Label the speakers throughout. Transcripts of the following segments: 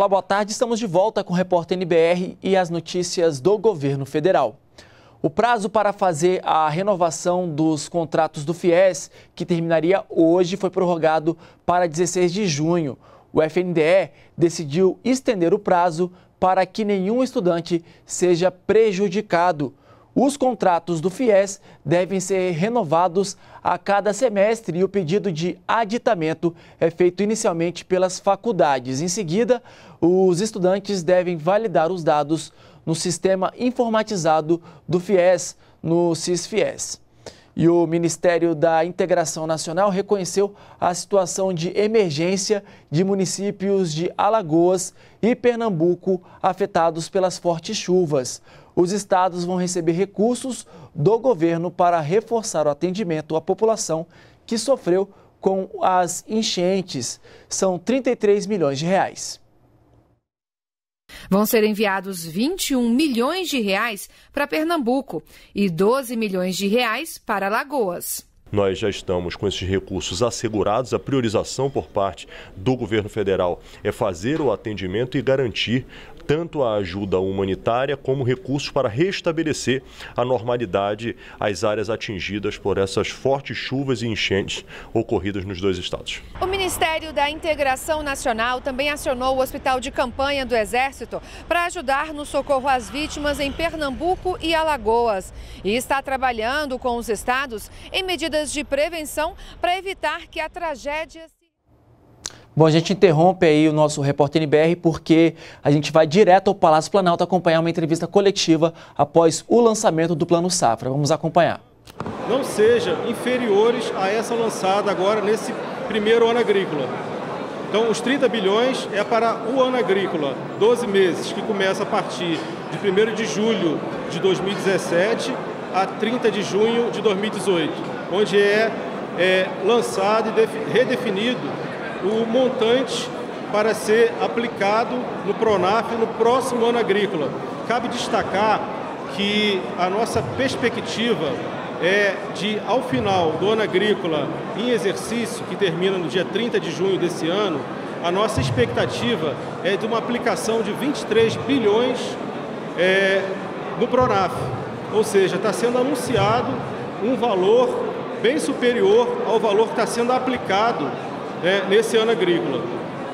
Speaker 1: Olá, boa tarde. Estamos de volta com o Repórter NBR e as notícias do governo federal. O prazo para fazer a renovação dos contratos do FIES, que terminaria hoje, foi prorrogado para 16 de junho. O FNDE decidiu estender o prazo para que nenhum estudante seja prejudicado. Os contratos do FIES devem ser renovados a cada semestre e o pedido de aditamento é feito inicialmente pelas faculdades. Em seguida, os estudantes devem validar os dados no sistema informatizado do FIES, no SIS-FIES. E o Ministério da Integração Nacional reconheceu a situação de emergência de municípios de Alagoas e Pernambuco afetados pelas fortes chuvas. Os estados vão receber recursos do governo para reforçar o atendimento à população que sofreu com as enchentes. São 33 milhões de reais.
Speaker 2: Vão ser enviados 21 milhões de reais para Pernambuco e 12 milhões de reais para Alagoas.
Speaker 3: Nós já estamos com esses recursos assegurados. A priorização por parte do governo federal é fazer o atendimento e garantir tanto a ajuda humanitária como recursos para restabelecer a normalidade às áreas atingidas por essas fortes chuvas e enchentes ocorridas nos dois estados.
Speaker 2: O Ministério da Integração Nacional também acionou o Hospital de Campanha do Exército para ajudar no socorro às vítimas em Pernambuco e Alagoas. E está trabalhando com os estados em medidas de prevenção para evitar que a tragédia...
Speaker 1: Bom, a gente interrompe aí o nosso Repórter NBR porque a gente vai direto ao Palácio Planalto acompanhar uma entrevista coletiva após o lançamento do Plano Safra. Vamos acompanhar.
Speaker 4: Não sejam inferiores a essa lançada agora nesse primeiro ano agrícola. Então, os 30 bilhões é para o ano agrícola, 12 meses, que começa a partir de 1º de julho de 2017 a 30 de junho de 2018, onde é lançado e redefinido o montante para ser aplicado no PRONAF no próximo ano agrícola. Cabe destacar que a nossa perspectiva é de, ao final do ano agrícola em exercício, que termina no dia 30 de junho desse ano, a nossa expectativa é de uma aplicação de 23 bilhões no PRONAF. Ou seja, está sendo anunciado um valor bem superior ao valor que está sendo aplicado nesse ano agrícola.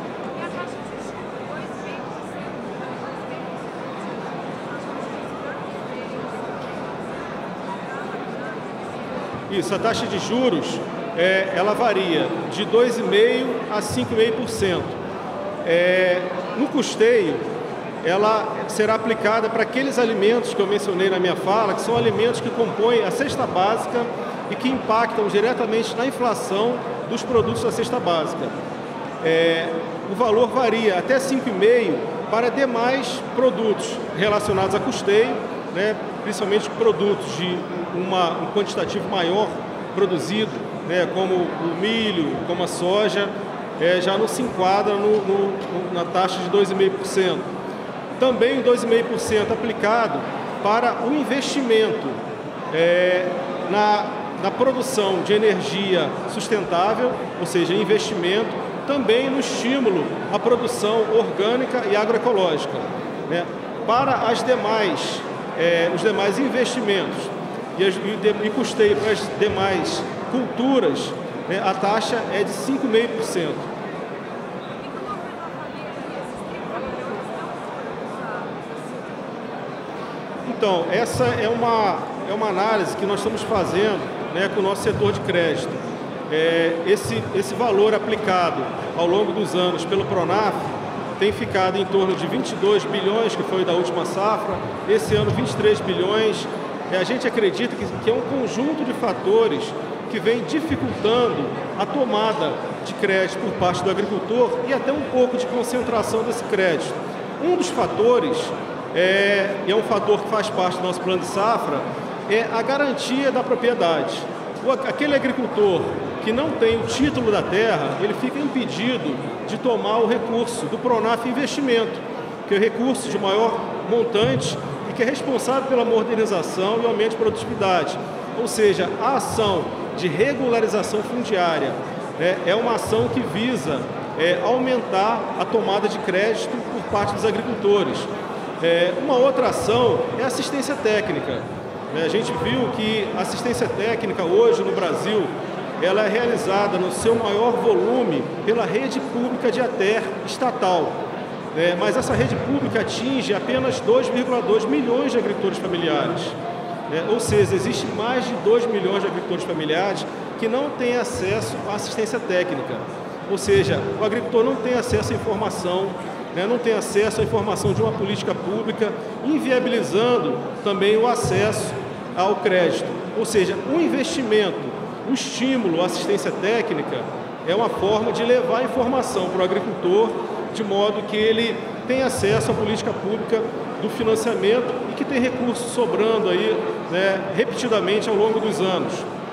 Speaker 4: Isso, a taxa de juros, ela varia de 2,5% a 5,5%. No custeio, ela será aplicada para aqueles alimentos que eu mencionei na minha fala, que são alimentos que compõem a cesta básica e que impactam diretamente na inflação dos produtos da cesta básica. O valor varia até 5,5% para demais produtos relacionados a custeio, principalmente produtos de um quantitativo maior produzido, como o milho, como a soja, já não se enquadra na taxa de 2,5%. Também 2,5% aplicado para o investimento na produção de energia sustentável, ou seja, investimento, também no estímulo à produção orgânica e agroecológica. Para os demais investimentos e custeio para as demais culturas, a taxa é de 5,5%. Então, essa é uma análise que nós estamos fazendo com o nosso setor de crédito. Esse valor aplicado ao longo dos anos pelo PRONAF tem ficado em torno de 22 bilhões, que foi da última safra, esse ano 23 bilhões. A gente acredita que é um conjunto de fatores que vem dificultando a tomada de crédito por parte do agricultor e até um pouco de concentração desse crédito. Um dos fatores, e é um fator que faz parte do nosso plano de safra, é a garantia da propriedade. Aquele agricultor que não tem o título da terra, ele fica impedido de tomar o recurso do PRONAF Investimento, que é o recurso de maior montante e que é responsável pela modernização e aumento de produtividade. Ou seja, a ação de regularização fundiária é uma ação que visa aumentar a tomada de crédito por parte dos agricultores. Uma outra ação é a assistência técnica. A gente viu que a assistência técnica hoje no Brasil, ela é realizada no seu maior volume pela rede pública de ATER estatal. Mas essa rede pública atinge apenas 2,2 milhões de agricultores familiares. Ou seja, existe mais de 2 milhões de agricultores familiares que não têm acesso à assistência técnica. Ou seja, o agricultor não tem acesso à informação, não tem acesso à informação de uma política pública, inviabilizando também o acesso ao crédito. Ou seja, o investimento, o estímulo à assistência técnica é uma forma de levar informação para o agricultor, de modo que ele tenha acesso à política pública do financiamento e que tem recursos sobrando aí, repetidamente ao longo dos anos.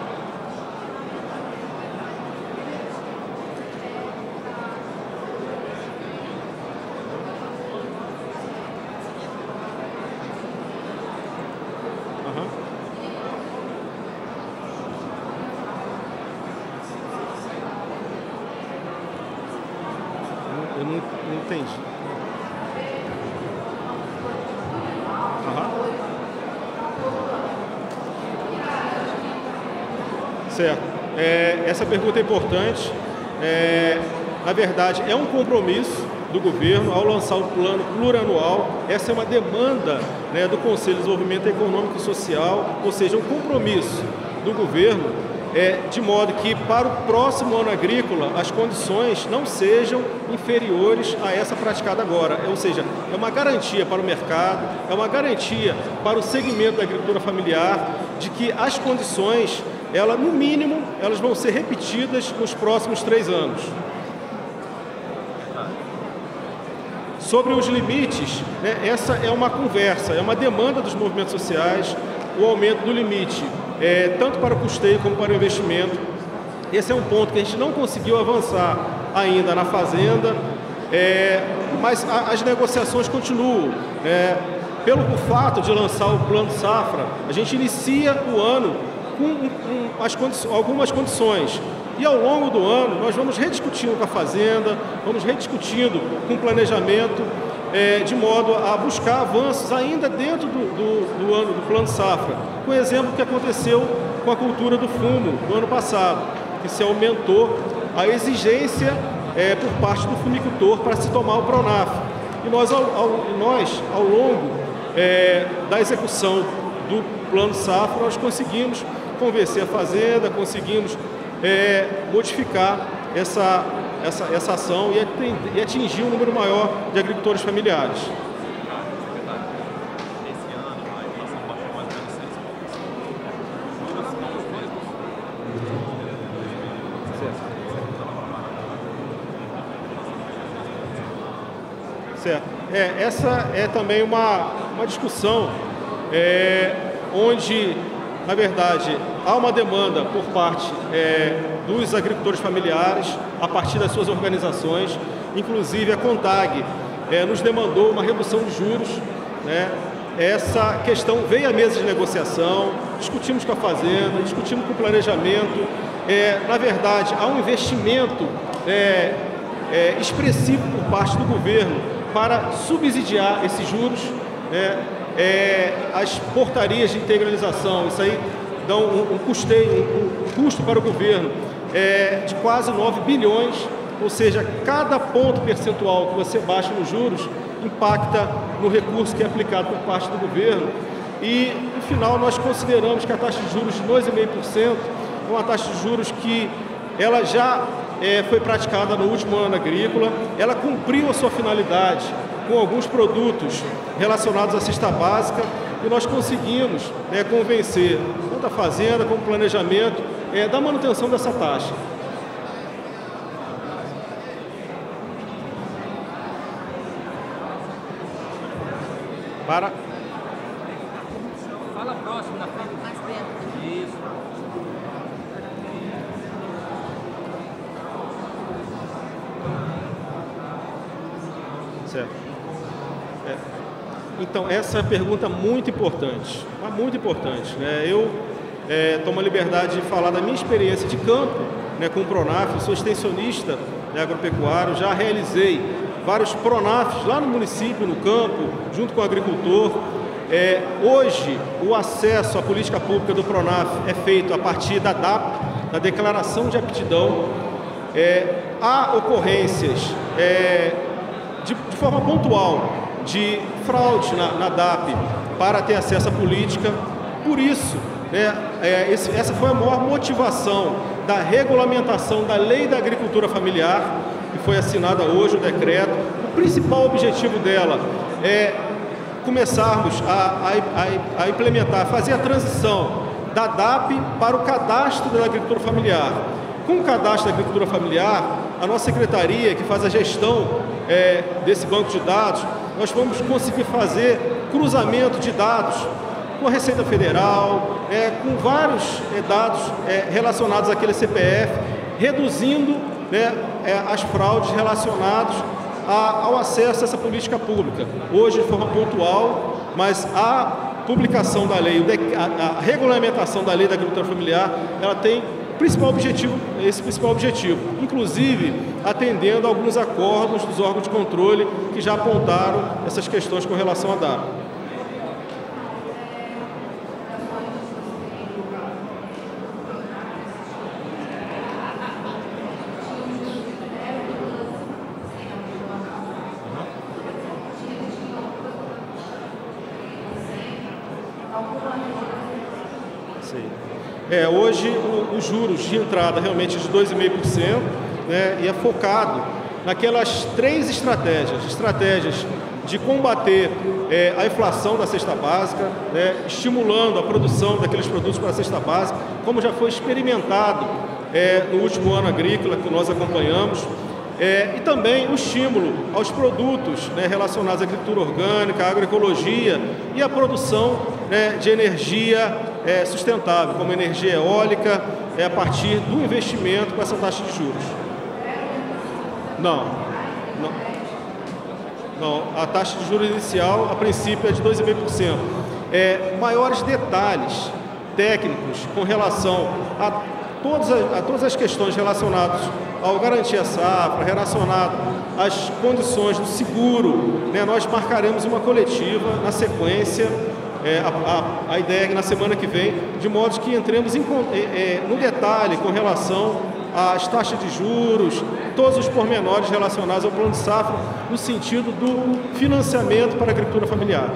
Speaker 4: Eu não entendi. Certo. Essa pergunta é importante. Na verdade, é um compromisso do governo ao lançar o plano plurianual. Essa é uma demanda, do Conselho de Desenvolvimento Econômico e Social, ou seja, um compromisso do governo, de modo que para o próximo ano agrícola as condições não sejam inferiores a essa praticada agora. Ou seja, é uma garantia para o mercado, é uma garantia para o segmento da agricultura familiar de que as condições, no mínimo, elas vão ser repetidas nos próximos 3 anos. Sobre os limites, essa é uma conversa, é uma demanda dos movimentos sociais, o aumento do limite, tanto para o custeio como para o investimento. Esse é um ponto que a gente não conseguiu avançar ainda na Fazenda, mas as negociações continuam. Pelo fato de lançar o Plano Safra, a gente inicia o ano com algumas condições. E ao longo do ano, nós vamos rediscutindo com a Fazenda, vamos rediscutindo com o planejamento, de modo a buscar avanços ainda dentro do ano do Plano Safra. Com o exemplo que aconteceu com a cultura do fumo no ano passado, que se aumentou a exigência por parte do fumicultor para se tomar o Pronaf. E nós, ao longo da execução do Plano Safra, nós conseguimos convencer a Fazenda, conseguimos modificar essa ação e atingir um número maior de agricultores familiares. Certo. Essa é também uma discussão onde, na verdade, há uma demanda por parte dos agricultores familiares, a partir das suas organizações. Inclusive, a CONTAG nos demandou uma redução de juros. Essa questão veio à mesa de negociação, discutimos com a Fazenda, discutimos com o planejamento. Na verdade, há um investimento expressivo por parte do governo para subsidiar esses juros. As portarias de integralização, isso aí dão um custo para o governo de quase 9 bilhões, ou seja, cada ponto percentual que você baixa nos juros impacta no recurso que é aplicado por parte do governo. E, no final, nós consideramos que a taxa de juros de 2,5% é uma taxa de juros que ela já foi praticada no último ano agrícola, ela cumpriu a sua finalidade com alguns produtos relacionados à cesta básica, e nós conseguimos convencer tanto a Fazenda como o planejamento da manutenção dessa taxa. Fala próximo, na frente, mais perto. Isso. Certo. Então, essa é uma pergunta muito importante, Eu tomo a liberdade de falar da minha experiência de campo, com o Pronaf. Eu sou extensionista agropecuário, já realizei vários PRONAFs lá no município, no campo, junto com o agricultor. Hoje, o acesso à política pública do PRONAF é feito a partir da DAP, da Declaração de Aptidão. Há ocorrências de forma pontual de fraude na DAP para ter acesso à política. Por isso, essa foi a maior motivação da regulamentação da Lei da Agricultura Familiar, que foi assinada hoje, o decreto. O principal objetivo dela é começarmos a implementar, fazer a transição da DAP para o cadastro da agricultura familiar. Com o cadastro da agricultura familiar, a nossa secretaria, que faz a gestão desse banco de dados, nós vamos conseguir fazer cruzamento de dados com a Receita Federal, com vários dados relacionados àquele CPF, reduzindo as fraudes relacionadas ao acesso a essa política pública. Hoje, de forma pontual, mas a publicação da lei, a regulamentação da Lei da Agricultura Familiar, ela tem esse principal objetivo, inclusive atendendo a alguns acordos dos órgãos de controle que já apontaram essas questões com relação à DAP. Hoje, os juros de entrada realmente de 2,5%, e é focado naquelas três estratégias de combater a inflação da cesta básica, estimulando a produção daqueles produtos para a cesta básica, como já foi experimentado no último ano agrícola que nós acompanhamos, e também o estímulo aos produtos relacionados à agricultura orgânica, à agroecologia e à produção de energia sustentável, como energia eólica, a partir do investimento com essa taxa de juros. Não. A taxa de juros inicial, a princípio, é de 2,5%. Maiores detalhes técnicos com relação a todas as questões relacionadas ao garantia safra, relacionado às condições do seguro, nós marcaremos uma coletiva na sequência. A ideia é que na semana que vem, de modo que entremos no detalhe com relação às taxas de juros, todos os pormenores relacionados ao plano de safra, no sentido do financiamento para a agricultura familiar.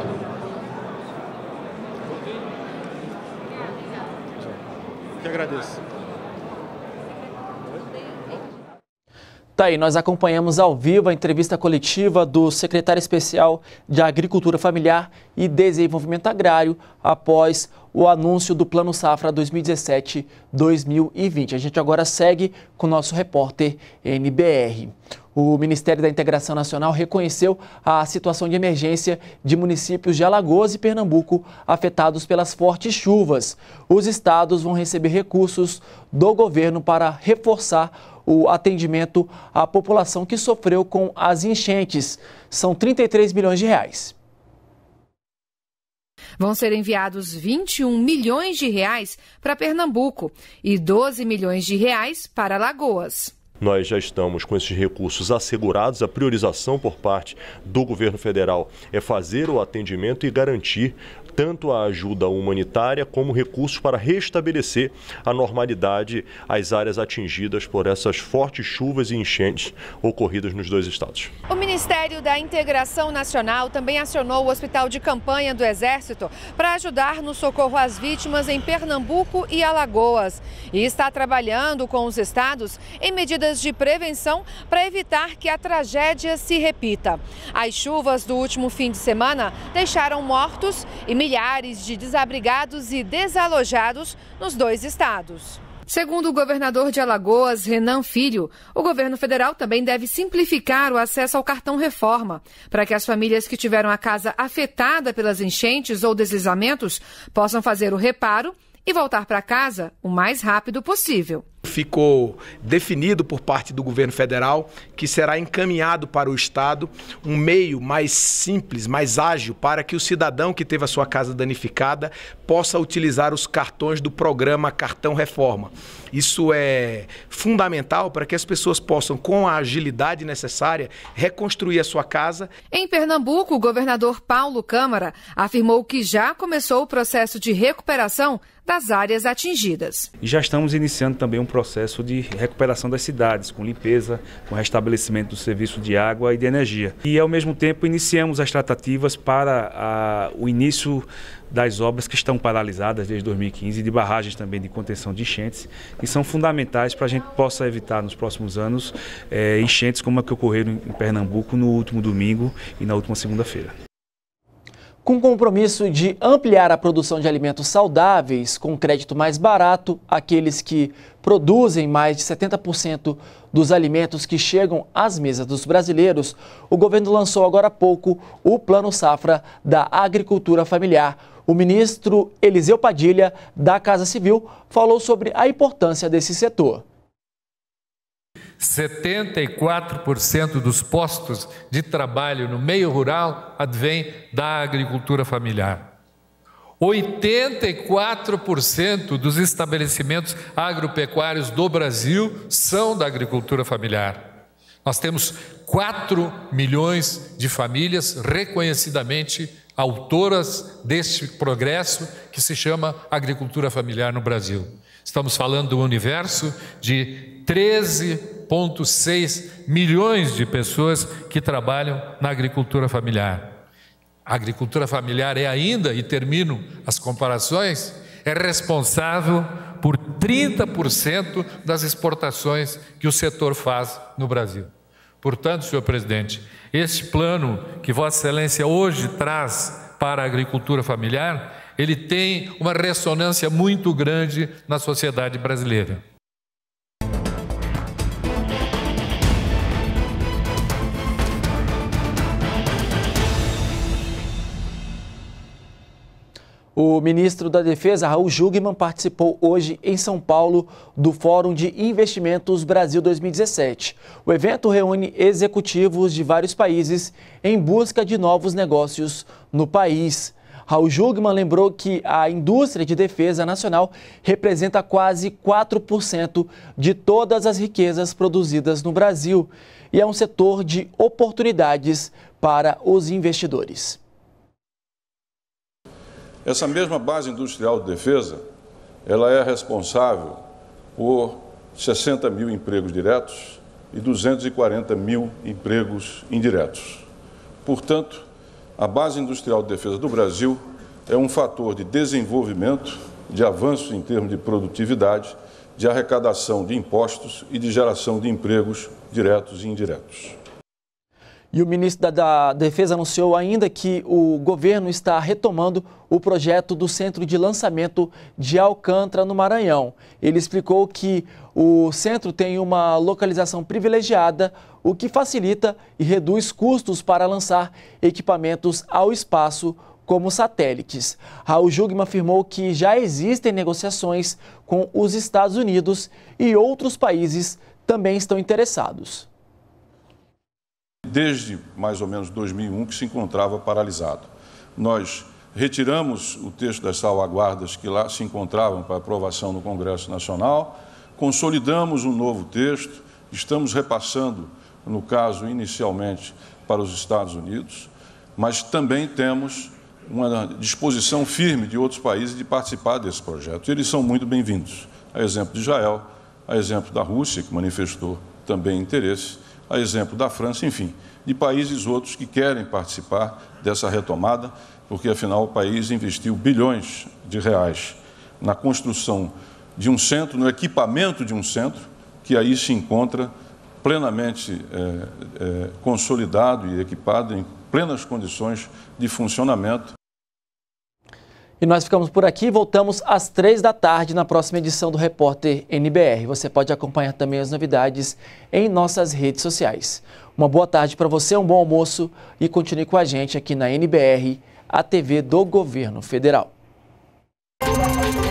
Speaker 4: Eu agradeço.
Speaker 1: Tá aí, nós acompanhamos ao vivo a entrevista coletiva do secretário especial de Agricultura Familiar e Desenvolvimento Agrário após o anúncio do Plano Safra 2017-2020. A gente agora segue com o nosso repórter NBR. O Ministério da Integração Nacional reconheceu a situação de emergência de municípios de Alagoas e Pernambuco afetados pelas fortes chuvas. Os estados vão receber recursos do governo para reforçar o atendimento à população que sofreu com as enchentes. São 33 milhões de reais.
Speaker 2: Vão ser enviados 21 milhões de reais para Pernambuco e 12 milhões de reais para Alagoas.
Speaker 3: Nós já estamos com esses recursos assegurados. A priorização por parte do governo federal é fazer o atendimento e garantir tanto a ajuda humanitária como recursos para restabelecer a normalidade às áreas atingidas por essas fortes chuvas e enchentes ocorridas nos dois estados.
Speaker 2: O Ministério da Integração Nacional também acionou o Hospital de Campanha do Exército para ajudar no socorro às vítimas em Pernambuco e Alagoas. E está trabalhando com os estados em medidas de prevenção para evitar que a tragédia se repita. As chuvas do último fim de semana deixaram mortos e milhares de desabrigados e desalojados nos dois estados. Segundo o governador de Alagoas, Renan Filho, o governo federal também deve simplificar o acesso ao cartão reforma, para que as famílias que tiveram a casa afetada pelas enchentes ou deslizamentos possam fazer o reparo e voltar para casa o mais rápido possível.
Speaker 5: Ficou definido por parte do governo federal que será encaminhado para o Estado um meio mais simples, mais ágil, para que o cidadão que teve a sua casa danificada possa utilizar os cartões do programa Cartão Reforma. Isso é fundamental para que as pessoas possam, com a agilidade necessária, reconstruir a sua casa.
Speaker 2: Em Pernambuco, o governador Paulo Câmara afirmou que já começou o processo de recuperação das áreas atingidas.
Speaker 6: E já estamos iniciando também um processo de recuperação das cidades, com limpeza, com restabelecimento do serviço de água e de energia. E, ao mesmo tempo, iniciamos as tratativas para o início das obras que estão paralisadas desde 2015, de barragens também de contenção de enchentes, que são fundamentais para a gente possa evitar nos próximos anos enchentes como a que ocorreram em Pernambuco no último domingo e na última segunda-feira.
Speaker 1: Com o compromisso de ampliar a produção de alimentos saudáveis com crédito mais barato, aqueles que produzem mais de 70% dos alimentos que chegam às mesas dos brasileiros, o governo lançou agora há pouco o Plano Safra da Agricultura Familiar. O ministro Eliseu Padilha, da Casa Civil, falou sobre a importância desse setor.
Speaker 7: 74% dos postos de trabalho no meio rural advém da agricultura familiar. 84% dos estabelecimentos agropecuários do Brasil são da agricultura familiar. Nós temos 4 milhões de famílias reconhecidamente autoras deste progresso que se chama agricultura familiar no Brasil. Estamos falando do universo de 13,6 milhões de pessoas que trabalham na agricultura familiar. A agricultura familiar é ainda, e termino as comparações, é responsável por 30% das exportações que o setor faz no Brasil. Portanto, senhor presidente, este plano que Vossa Excelência hoje traz para a agricultura familiar, ele tem uma ressonância muito grande na sociedade brasileira.
Speaker 1: O ministro da Defesa, Raul Jungmann, participou hoje em São Paulo do Fórum de Investimentos Brasil 2017. O evento reúne executivos de vários países em busca de novos negócios no país. Raul Jungmann lembrou que a indústria de defesa nacional representa quase 4% de todas as riquezas produzidas no Brasil e é um setor de oportunidades para os investidores.
Speaker 8: Essa mesma base industrial de defesa, ela é responsável por 60 mil empregos diretos e 240 mil empregos indiretos. Portanto, a base industrial de defesa do Brasil é um fator de desenvolvimento, de avanço em termos de produtividade, de arrecadação de impostos e de geração de empregos diretos e indiretos.
Speaker 1: E o ministro da Defesa anunciou ainda que o governo está retomando o projeto do Centro de Lançamento de Alcântara, no Maranhão. Ele explicou que o centro tem uma localização privilegiada, o que facilita e reduz custos para lançar equipamentos ao espaço, como satélites. Raul Jungmann afirmou que já existem negociações com os Estados Unidos e outros países também estão interessados.
Speaker 8: Desde mais ou menos 2001 que se encontrava paralisado. Nós retiramos o texto das salvaguardas que lá se encontravam para aprovação no Congresso Nacional, consolidamos um novo texto, estamos repassando, no caso, inicialmente para os Estados Unidos, mas também temos uma disposição firme de outros países de participar desse projeto. Eles são muito bem-vindos. A exemplo de Israel, a exemplo da Rússia, que manifestou também interesse, a exemplo da França, enfim, de países outros que querem participar dessa retomada, porque, afinal, o país investiu bilhões de reais na construção de um centro, no equipamento de um centro, que aí se encontra plenamente consolidado e equipado, em plenas condições de funcionamento.
Speaker 1: E nós ficamos por aqui, voltamos às 3 da tarde na próxima edição do Repórter NBR. Você pode acompanhar também as novidades em nossas redes sociais. Uma boa tarde para você, um bom almoço e continue com a gente aqui na NBR, a TV do Governo Federal.